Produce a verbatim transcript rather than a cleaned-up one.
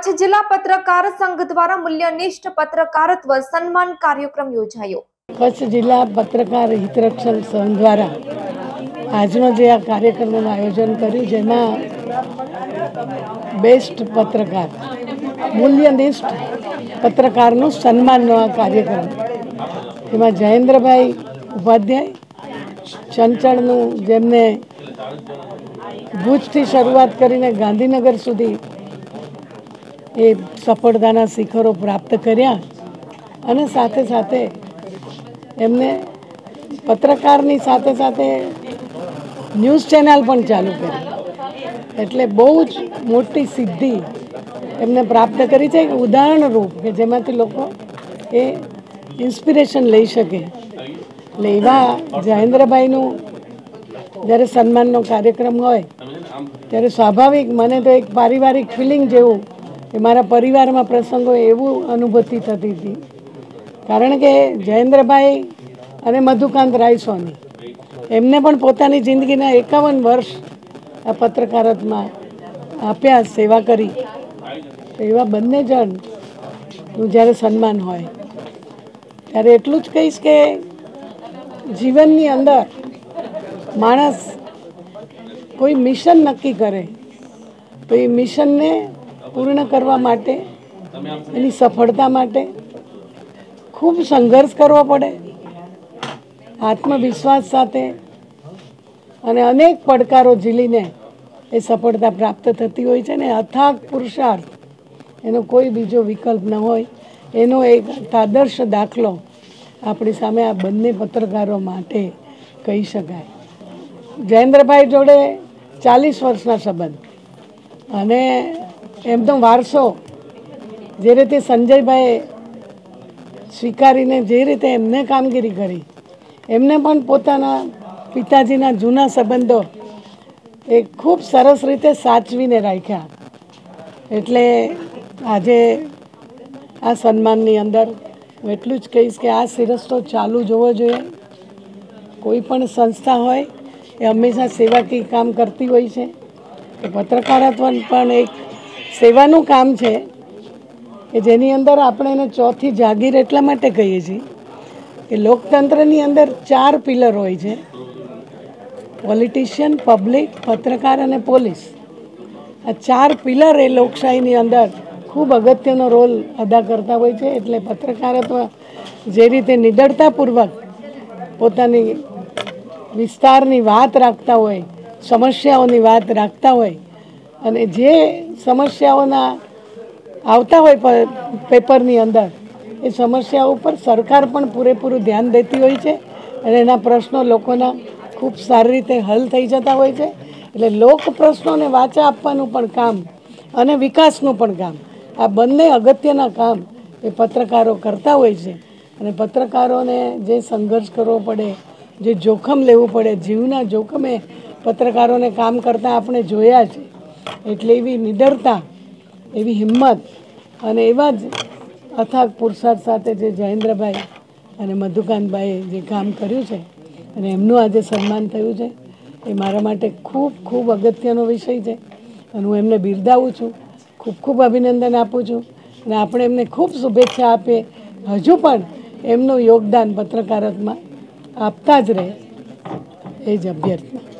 કચ્છ જિલ્લા પત્રકાર સંઘ દ્વારા મૂલ્યનિષ્ઠ પત્રકારત્વ સન્માન કાર્યક્રમ યોજાયો। કચ્છ જિલ્લા પત્રકાર હિતરક્ષક સંઘ દ્વારા આજનો જે આ કાર્યક્રમનું આયોજન કર્યું, જેમાં બેસ્ટ પત્રકાર મૂલ્યનિષ્ઠ પત્રકારનું સન્માનનો આ કાર્યક્રમ, એમાં જયેન્દ્રભાઈ ઉપાધ્યાય ચંચળનું, જેમને ભુજથી શરૂઆત કરીને ગાંધીનગર સુધી એ સફળતાના શિખરો પ્રાપ્ત કર્યા, અને સાથે સાથે એમને પત્રકારની સાથે સાથે ન્યૂઝ ચેનલ પણ ચાલુ કરી, એટલે બહુ જ મોટી સિદ્ધિ એમને પ્રાપ્ત કરી છે, ઉદાહરણરૂપ કે જેમાંથી લોકો એ ઇન્સ્પિરેશન લઈ શકે। એટલે એવા જયેન્દ્રભાઈનું જ્યારે સન્માનનો કાર્યક્રમ હોય ત્યારે સ્વાભાવિક મને તો એક પારિવારિક ફિલિંગ જેવું કે મારા પરિવારમાં પ્રસંગો એવું અનુભૂતિ થતી હતી, કારણ કે જયેન્દ્રભાઈ અને મધુકાંત રાયસોની એમને પણ પોતાની જિંદગીના એકાવન વર્ષ આ પત્રકારત્વમાં આપ્યા, સેવા કરી। એવા બંને જણનું જ્યારે સન્માન હોય ત્યારે એટલું જ કહીશ કે જીવનની અંદર માણસ કોઈ મિશન નક્કી કરે તો એ મિશનને પૂર્ણ કરવા માટે, એની સફળતા માટે ખૂબ સંઘર્ષ કરવો પડે, આત્મવિશ્વાસ સાથે, અને અનેક પડકારો ઝીલીને એ સફળતા પ્રાપ્ત થતી હોય છે ને અથાગ પુરુષાર્થ એનો કોઈ બીજો વિકલ્પ ન હોય, એનો એક આદર્શ દાખલો આપણી સામે આ બંને પત્રકારો માટે કહી શકાય। જયેન્દ્રભાઈ જોડે ચાલીસ વર્ષના સંબંધ, અને એમનો વારસો જે રીતે સંજયભાઈએ સ્વીકારીને જે રીતે એમને કામગીરી કરી, એમને પણ પોતાના પિતાજીના જૂના સંબંધો એ ખૂબ સરસ રીતે સાચવીને રાખ્યા। એટલે આજે આ સન્માનની અંદર હું એટલું જ કહીશ કે આ સિરસ્તો ચાલુ જોવો જોઈએ। કોઈ પણ સંસ્થા હોય એ હંમેશા સેવાકીય કામ કરતી હોય છે, કે પત્રકારત્વ પણ એક સેવાનું કામ છે કે જેની અંદર આપણે એને ચોથી જાગીર એટલા માટે કહીએ છીએ કે લોકતંત્રની અંદર ચાર પિલર હોય છે: પોલિટિશિયન, પબ્લિક, પત્રકાર અને પોલીસ। આ ચાર પિલર એ લોકશાહીની અંદર ખૂબ અગત્યનો રોલ અદા કરતા હોય છે। એટલે પત્રકારત્વ જે રીતે નિડરતાપૂર્વક પોતાની વિસ્તારની વાત રાખતા હોય, સમસ્યાઓની વાત રાખતા હોય, અને જે સમસ્યાઓના આવતા હોય પેપરની અંદર એ સમસ્યાઓ ઉપર સરકાર પણ પૂરેપૂરું ધ્યાન દેતી હોય છે, અને એના પ્રશ્નો લોકોના ખૂબ સારી રીતે હલ થઈ જતા હોય છે। એટલે લોક પ્રશ્નોને વાચા આપવાનું પણ કામ અને વિકાસનું પણ કામ, આ બંને અગત્યના કામ એ પત્રકારો કરતા હોય છે। અને પત્રકારોને જે સંઘર્ષ કરવો પડે, જે જોખમ લેવું પડે, જીવના જોખમે પત્રકારોને કામ કરતાં આપણે જોયા છે। એટલે એવી નિડરતા, એવી હિંમત અને એવા જ અથાગ પુરુષાર્થ સાથે જે જયેન્દ્રભાઈ અને મધુકાંતભાઈએ જે કામ કર્યું છે અને એમનું આજે સન્માન થયું છે, એ મારા માટે ખૂબ ખૂબ અગત્યનો વિષય છે, અને હું એમને બિરદાવું છું, ખૂબ ખૂબ અભિનંદન આપું છું, અને આપણે એમને ખૂબ શુભેચ્છા આપીએ, હજુ પણ એમનું યોગદાન પત્રકારત્વમાં આપતા જ રહે એ જ અભ્યર્થના।